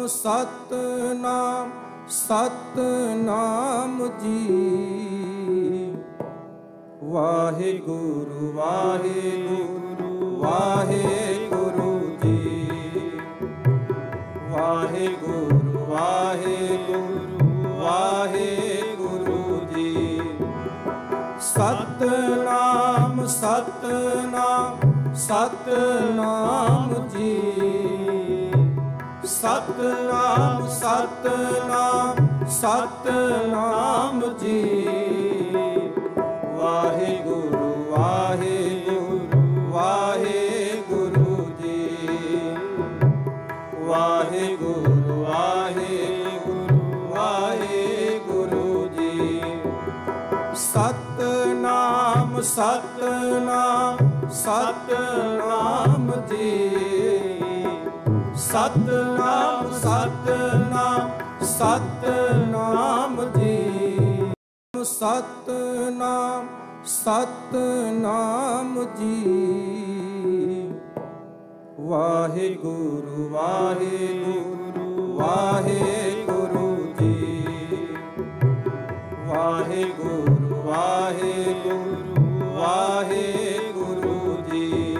ਸਤਿਨਾਮ ਸਤਿਨਾਮ ਜੀ। ਵਾਹਿਗੁਰੂ ਵਾਹਿਗੁਰੂ ਵਾਹਿਗੁਰੂ ਜੀ। ਵਾਹਿਗੁਰੂ ਵਾਹਿਗੁਰੂ ਵਾਹਿਗੁਰੂ ਜੀ। ਸਤਿਨਾਮ ਸਤਿਨਾਮ ਸਤਿਨਾਮ ਜੀ। ਸਤਿਨਾਮ ਸਤਿਨਾਮ ਸਤਿਨਾਮ ਜੀ। ਵਾਹਿਗੁਰੂ ਵਾਹਿਗੁਰੂ ਵਾਹਿਗੁਰੂ ਜੀ। ਵਾਹਿਗੁਰੂ ਵਾਹਿਗੁਰੂ ਵਾਹਿਗੁਰੂ ਜੀ। ਸਤਿਨਾਮ ਸਤਿਨਾਮ ਸਤਿਨਾਮ ਜੀ। ਸਤਿਨਾਮ ਸਤਿਨਾਮ ਸਤਿਨਾਮ ਜੀ। ਸਤਿਨਾਮ ਸਤਿਨਾਮ ਜੀ। ਵਾਹਿਗੁਰੂ ਵਾਹਿਗੁਰੂ ਵਾਹਿਗੁਰੂ ਜੀ। ਵਾਹਿਗੁਰੂ ਵਾਹਿਗੁਰੂ ਵਾਹਿਗੁਰੂ ਜੀ।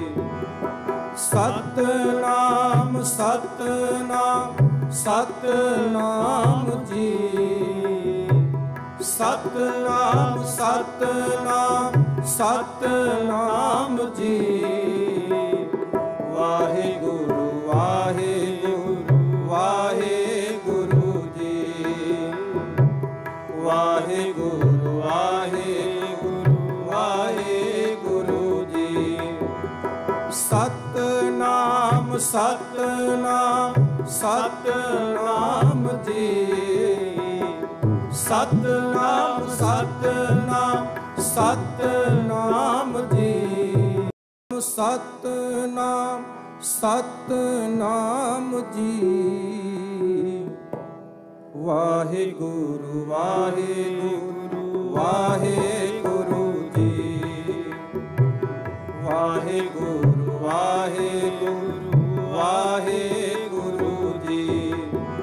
ਸਤਿਨਾਮ ਸਤਿਨਾਮ ਸਤਿਨਾਮ ਜੀ। ਸਤਿਨਾਮ ਸਤਿਨਾਮ ਸਤਿਨਾਮ ਜੀ। ਵਾਹਿਗੁਰੂ ਵਾਹਿਗੁਰੂ ਵਾਹਿਗੁਰੂ ਜੀ। ਵਾਹਿਗੁਰੂ ਵਾਹਿਗੁਰੂ ਵਾਹਿਗੁਰੂ ਜੀ। ਸਤਿਨਾਮ ਸਤਿਨਾਮ ਸਤਿਨਾਮ ਜੀ। ਸਤਿਨਾਮ ਸਤਿਨਾਮ ਸਤਿਨਾਮ ਜੀ। ਸਤਿਨਾਮ ਸਤਿਨਾਮ ਜੀ। ਵਾਹਿਗੁਰੂ ਵਾਹਿਗੁਰੂ ਵਾਹਿਗੁਰੂ ਜੀ। ਵਾਹਿਗੁਰੂ ਵਾਹਿਗੁਰੂ ਵਾਹਿਗੁਰੂ ਜੀ।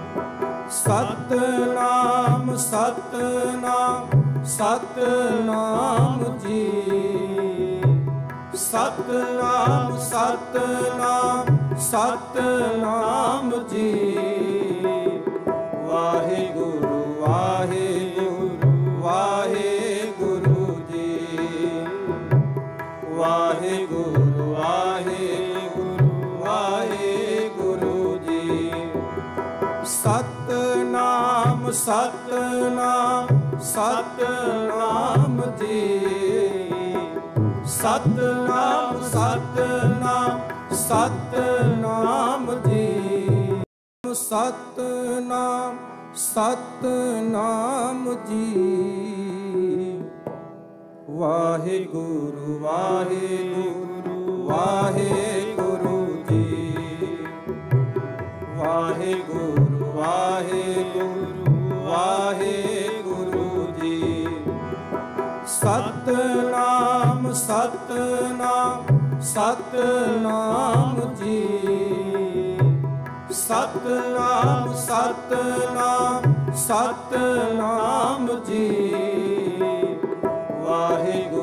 ਸਤਿਨਾਮ ਸਤਿਨਾਮ ਸਤਿਨਾਮ ਜੀ। ਸਤਿਨਾਮ ਸਤਿਨਾਮ ਸਤਿਨਾਮ ਜੀ। ਵਾਹਿਗੁਰੂ ਵਾਹਿਗੁਰੂ ਵਾਹਿਗੁਰੂ ਜੀ। ਵਾਹਿਗੁਰੂ ਵਾਹਿਗੁਰੂ ਵਾਹਿਗੁਰੂ ਜੀ। ਸਤਿਨਾਮ ਸਤਿਨਾਮ ਸਤਿਨਾਮ ਜੀ। ਸਤਿਨਾਮ ਸਤਿਨਾਮ ਸਤਿਨਾਮ ਜੀ। ਸਤਿਨਾਮ ਸਤਿਨਾਮ ਜੀ। ਵਾਹਿਗੁਰੂ ਵਾਹਿਗੁਰੂ ਵਾਹਿਗੁਰੂ ਜੀ। ਵਾਹਿਗੁਰੂ ਵਾਹਿਗੁਰੂ ਵਾਹਿਗੁਰੂ ਜੀ। ਸਤਿਨਾਮ ਸਤਿਨਾਮ ਸਤਿਨਾਮ ਜੀ। ਸਤਿਨਾਮ ਸਤਿਨਾਮ ਸਤਿਨਾਮ ਜੀ। ਵਾਹਿਗੁਰੂ